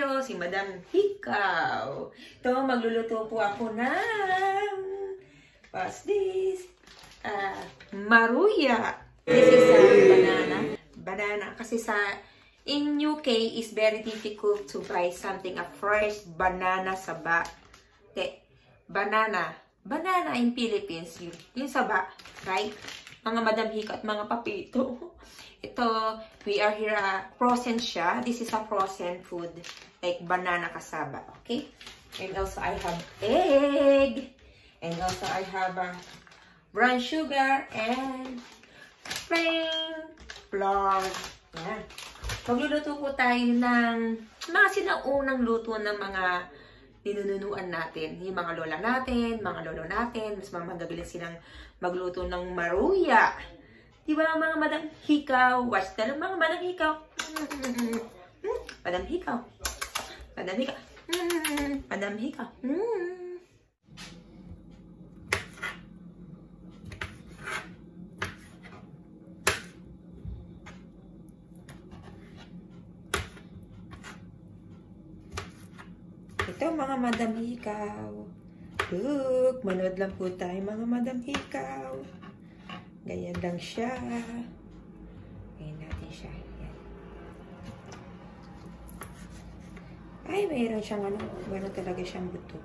tayo, si Madam Hikaw. Ito, magluluto po ako ng, what's this? Maruya. This is banana. Banana. Kasi in UK, is very difficult to buy something, a fresh banana saba. Okay, banana. Banana in Philippines, yung saba, right? Mga Madam Hikaw at mga papito. Ito, we are here, frozen siya. This is a frozen food, like banana kasaba, okay? And also, I have egg. And also, I have brown sugar and plain flour. Yan. Magluluto po tayo ng mga sinaunang luto ng mga ninununuan natin. Yung mga lola natin, mga lolo natin. Mas magagaling silang magluto ng maruya. Diba mga Madam Hikaw? Watch na lang mga Madam Hikaw. Madam Hikaw. Madam Hikaw. Madam Hikaw. Ito mga Madam Hikaw. Look, manood lang po tayo mga Madam Hikaw. Ganyan lang siya. Ganyan natin siya. Yan. Ay, mayroon siyang ano. Mayroon talaga siyang buto.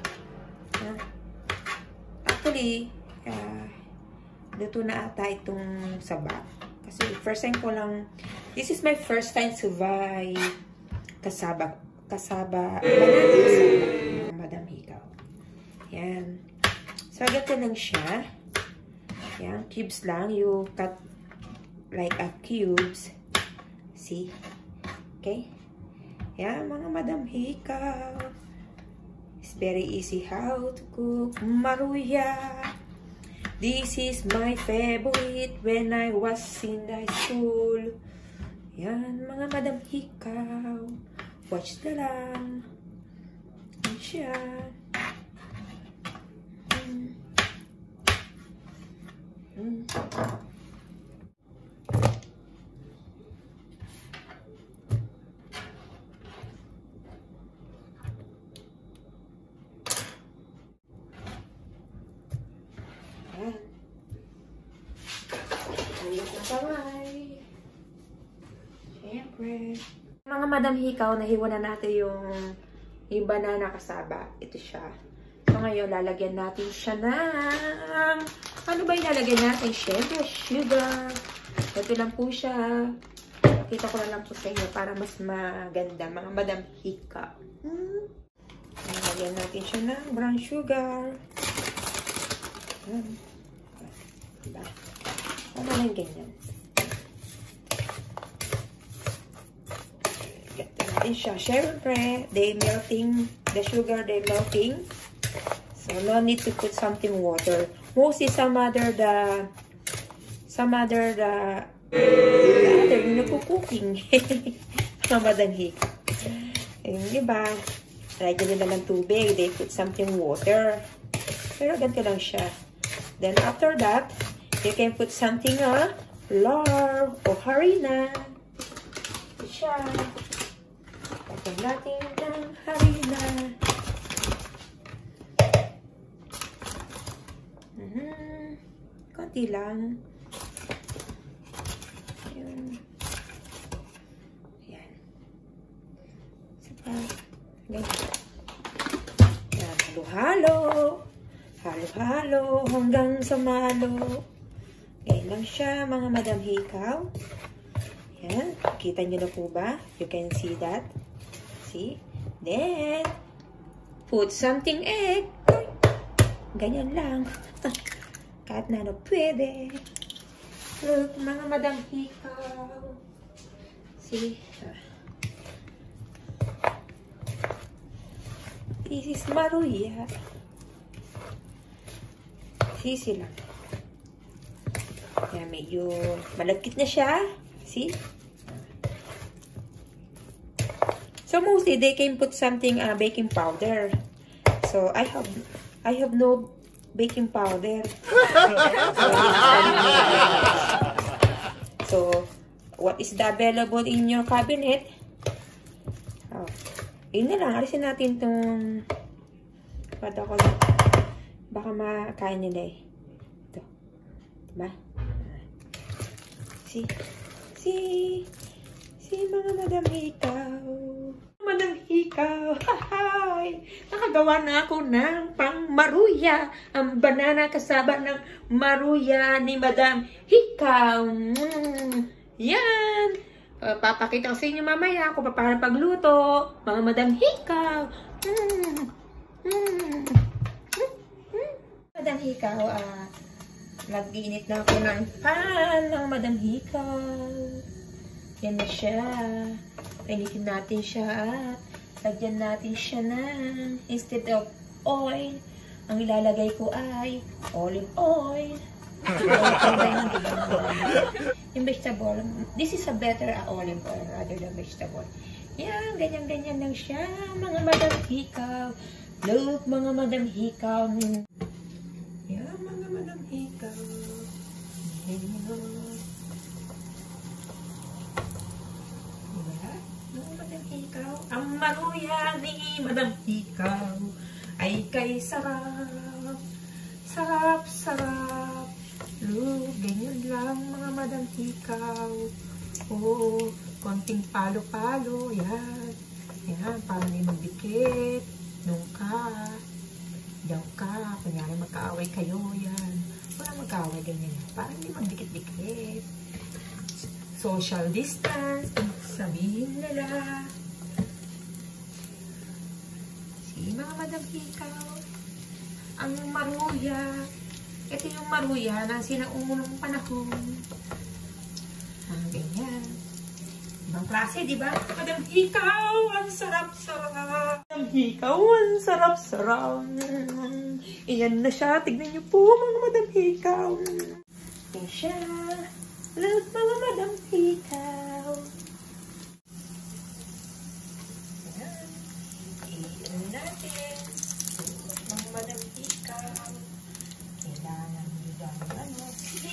Actually, luto na ata itong saba. Kasi first time ko lang, this is my first time to buy kasaba. Banana kasaba. Madam Hikaw. Yan. So, ganito lang siya. Yan, cubes lang. You cut like a cubes. See? Okay? Yan, mga Madam Hikaw. It's very easy how to cook maruya. This is my favorite when I was in the school. Yan, mga Madam Hikaw. Watch na lang. Yan siya. Siyempre. Mga Madam Hikaw, nahiwa na natin yung banana kasaba. Ito siya. So ngayon, lalagyan natin siya ng, ano ba yung lalagyan natin? Siyempre, sugar. Ito lang po siya. Pakita ko na lang po sa inyo para mas maganda. Mga Madam Hikaw. Lalagyan natin siya ng brown sugar. Diba? Ano lang ganyan. Natin siya. Siyempre, the sugar, they melting. So, no need to put something water. Mostly, some other, yung nagko-cooking. Mga Madam Hikaw. Yung iba, lagyan nila ng tubig. They put something water. Pero ganito lang siya. Then, after that, you can put something, flour o harina. Siya. Lagyan natin ng harina. Konti lang. Ayan. Ayan. Saka, ganyan. Ayan, halo-halo. Halo-halo hanggang sa malo. Ganyan lang siya, mga Madam Hikaw. Ayan. Kita nyo na po ba? You can see that. See? Then, put something egg. Ganyan lang. Kahit na pwede. Look, mga Madam Hikaw. See? This is maruya. See lang. Kaya medyo malagkit na siya. See? So mostly they can put something baking powder. So I have no baking powder. So what is the available in your cabinet? Oh, Yun na lang. Alisin natin itong patakola. Baka makain nila eh. Ito. Diba? Si mga Madam Hikaw. Madam Hikaw. Hahay! Nakagawa na ako ng pang maruya. Ang banana kasaba ng maruya ni Madam Hikaw. Yan! Papakita ko sa inyo mamaya kung paano pagluto. Mga Madam Hikaw. Madam Hikaw, nag-iinit na ako ng pan ng Madam Hikaw. Yan na siya. Painitin natin siya at lagyan natin siya ng, instead of oil, ang ilalagay ko ay olive oil. Yung vegetable, this is a better olive oil rather than vegetable. Yan, ganyan-ganyan lang siya, mga Madam Hikaw. Look, mga Madam Hikaw. Yan, mga Madam Hikaw. Diba? Mga Madam Hikaw. Ang maruya ni Madam Hikaw ay kay sarap. Sarap, sarap. Look, ganyan lang mga Madam Hikaw. Oh, konting palo-palo. Yan. Yan, para hindi magdikit. Nung ka. Diyaw ka. Kunyari magkaaway kayo. Yan. Wala magkaaway ganyan. Para hindi magdikit-dikit. Social distance. Sabihin nila. Si mga Madam Hikaw. Ang maruya. Ito yung maruya na sinaunang panahon. Ganyan. Ibang klase, di ba? Madam Hikaw, ang sarap-sarap. Madam Hikaw, ang sarap-sarap. Iyan na siya. Tignan niyo po, mga Madam Hikaw. Iyan siya. Look, mga Madam Hikaw. Ayan. Iyan natin. Mga Madam Hikaw. Kailangan nyo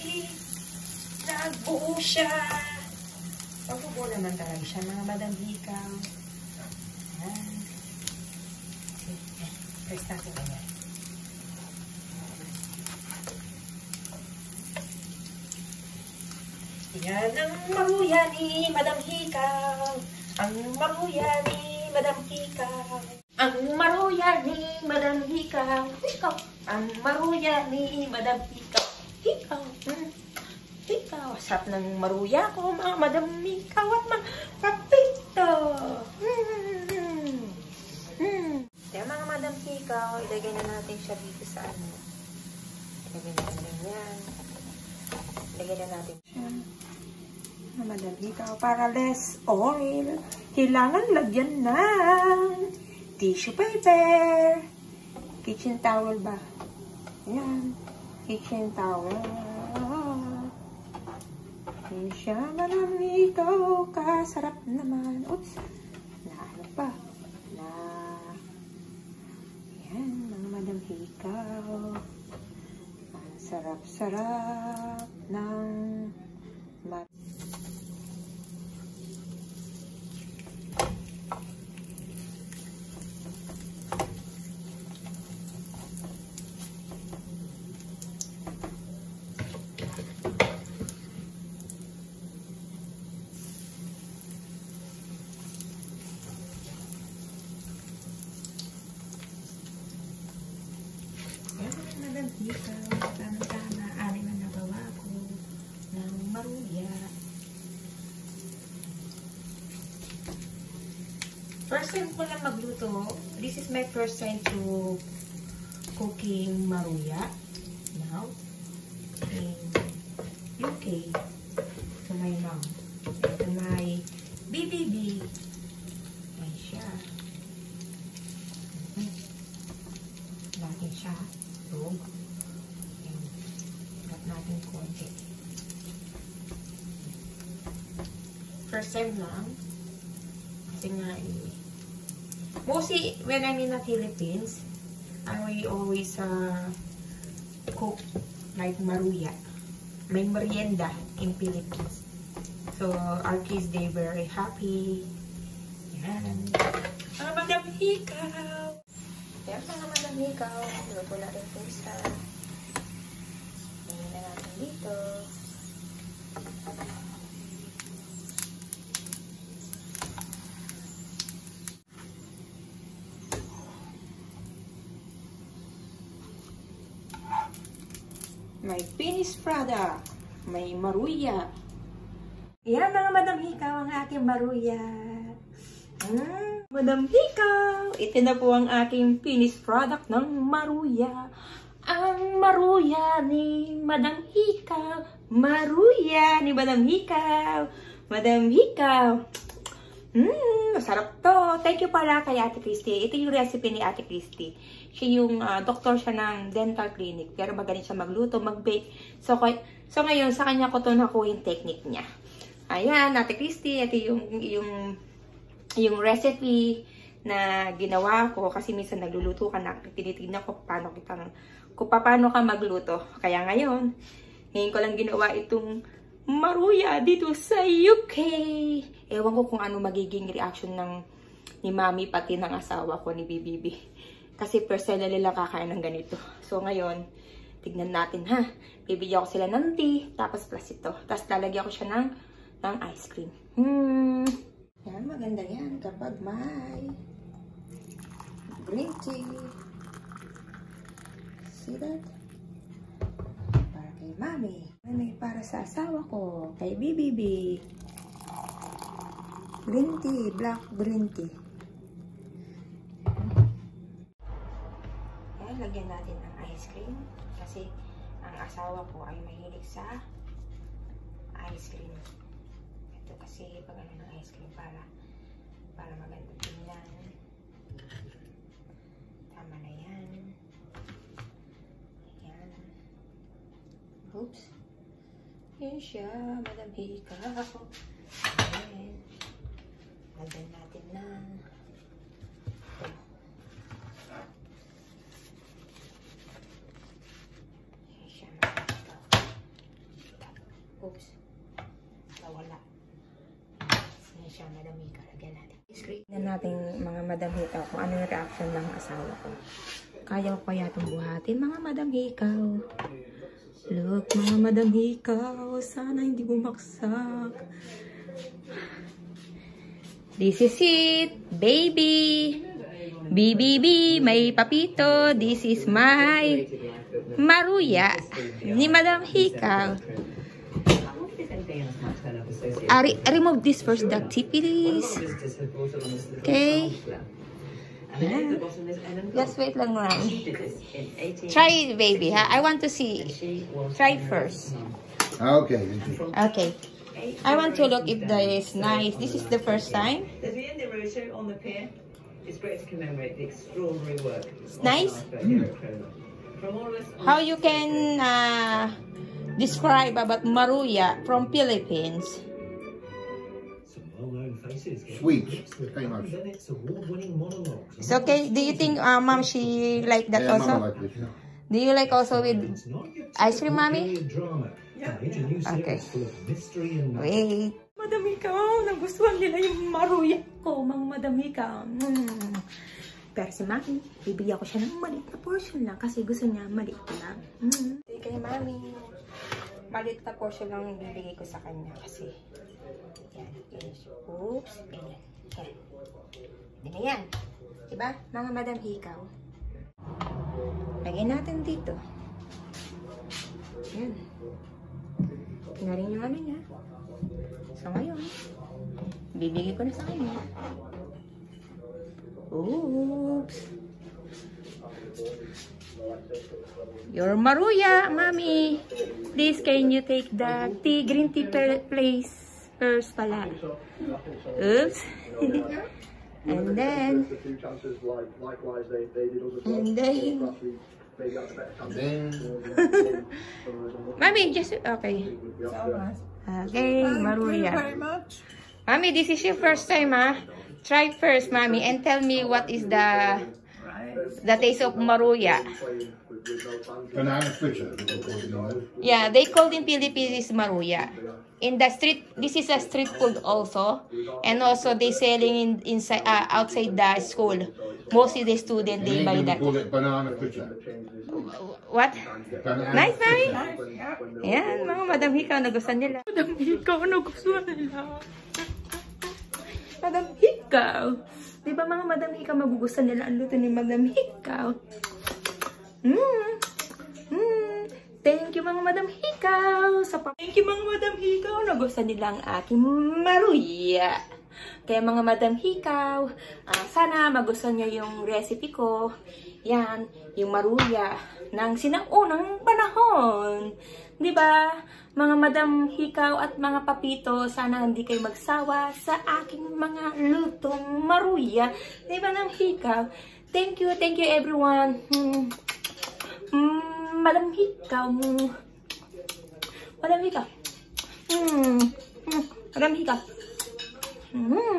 nagbuo siya. Pagbuo naman talaga siya, mga Madam Hikaw. Ayan. Press natin ganyan. Yan ang maruya ni Madam Hikaw. Ang maruya ni Madam Hikaw. Ang maruya ni Madam Hikaw. Hikaw. Ang maruya ni Madam Hikaw. Hikaw. Hikaw. Sarap ng maruya ko, mga Madam Hikaw at mga papito. Kaya mga Madam Hikaw, ilagay na natin siya dito sa ano. Ilagay natin yan. Ilagay na natin siya. Mga Madam Hikaw, para less oil, kailangan lagyan ng tissue paper. Kitchen towel ba? Yan. Kitchen towel. Yan siya, Madam Hikaw. Kasarap naman. Oops. Ano pa? Yan, mga Madam Hikaw. Ang sarap-sarap ng Madam Hikaw. Tama-tama. Anim ang nagawa ko ng maruya. First time ko lang magluto. This is my first time to cooking maruya. Now, in UK, to my mom. To my BBB. Ayan siya. Natin siya. Log. Gat natin konti. First time lang. Kasi nga mostly when I'm in the Philippines, I always cook like maruya. May merienda in Philippines. So our kids, they very happy. Yan. Mga Madam Hikaw. Yan mga Madam Hikaw. Luto na rin po isa. Tingnan na natin dito. May finished product. May maruya. Yan mga Madam Hikaw, ang aking maruya. Madam Hikaw, ito na po ang aking finished product ng maruya. Ang maruya ni Madam Hikaw. Maruya ni Madam Hikaw. Madam Hikaw. Masarap to. Thank you pala kay Ate Christy. Ito yung recipe ni Ate Christy. Siya yung doktor siya ng dental clinic. Pero magaling siya magluto, mag-bake. So ngayon, sa kanya ko ito nakuha yung technique niya. Ayan, Ate Christy. Ito yung recipe na ginawa ko. Kasi minsan nagluluto ka na. Tinitignan ko paano ka magluto. Kaya ngayon ko lang ginawa itong maruya dito sa UK. Ewan ko kung ano magiging reaction ni Mami pati ng asawa ko ni Bibibi. Kasi personally lang kakain ng ganito. So ngayon, tignan natin ha. Bibigyan ko sila ng tea, tapos plus ito. Tapos lalagyan ko siya ng ice cream. Yan, maganda yan kapag may green tea. See that? Para kay Mami. May para sa asawa ko, kay Bibibi. Green tea, black green tea. Ayan, lagyan natin ng ice cream. Kasi ang asawa ko ay mahilig sa ice cream. Ito kasi pag ano ng ice cream para maganda tingnan. Tama na yan. Ayan. Oops. Yan siya, Madam Hikaw. Ayan. Lagyan natin ng ito. Yan siya, Madam Hikaw. Oops. Nawala. Yan siya, Madam Hikaw. Lagyan natin. Tignan natin mga Madam Hikaw kung ano yung reaction ng asawa ko. Kaya ko kaya itong buhatin, mga Madam Hikaw. Look, mga Madam Hikaw, sana hindi bumaksak. This is it, baby. BBB, may papito. This is my maruya ni Madam Hikaw. Remove this first, the tea, please. Okay. Just wait lang lang. Try it, baby, ha? I want to see. Try first. Okay. Okay. I want to look if that is nice. This is the first time. It's great to commemorate the extraordinary work. It's nice. How you can describe about maruya from Philippines? Sweet. Very much. It's okay. Do you think, Mom, she like that Yeah, also? Mama like this, yeah. Do you like also with ice cream, Mommy? Okay. Wait. Madam Hikaw, nagustuhan nila yung maruya ko, mga Madam Hikaw. Pero si Mami, bibigyan ko siya ng maliit na portion lang kasi gusto niya maliit lang. Hindi kay Mami, maliit na portion lang yung bibigay ko sa kanya kasi yan, finish. Oops, ganyan. Yan. Hindi na yan. Diba, mga Madam Hikaw? Lagyan natin dito. Yan. Tingnan rin yung ano niya. So ngayon, bibigay ko na sa kanya. Oops. Your maruya, Mommy. Please, can you take the green tea place first pala? Oops. And then, Mommy, just, okay. Okay, maruya. Mommy, this is your first time, ha? Try first, Mommy, and tell me what is the taste of maruya. Banana split. Yeah, they call in Philippines maruya. in the street. This is a street food also, and also they selling inside outside the school. Mostly the student they buy that. Call it banana fritter. What? Banana Nice, Mary. fritter. Ayan, mga Madam Hikaw, nagustuhan nila. Madam Hikaw, nagustuhan nila. Madam Hikaw. Di ba mga Madam Hikaw, magugustuhan nila ang luto ni Madam Hikaw? Thank you mga Madam Hikaw. Thank you mga Madam Hikaw. Nagustuhan nila ang aking maruya. Kaya mga Madam Hikaw, sana magustuhan nyo yung recipe ko. Yan, yung maruya ng sinaunang panahon. Di ba? Mga Madam Hikaw at mga papito, sana hindi kayo magsawa sa aking mga lutong maruya. Di ba Madam Hikaw? Thank you everyone. Madam Hikaw. Madam Hikaw. Madam Hikaw.